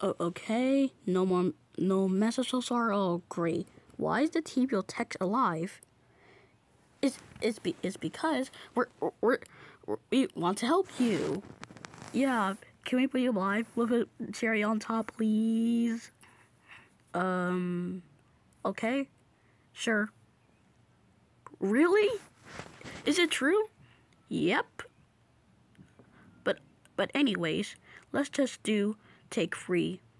Okay, no messages are all great. Why is the TVO text alive? It's because we want to help you. Yeah, can we put you live with a cherry on top, please? Okay, sure. Really? Is it true? Yep. But anyways, let's just do take 3.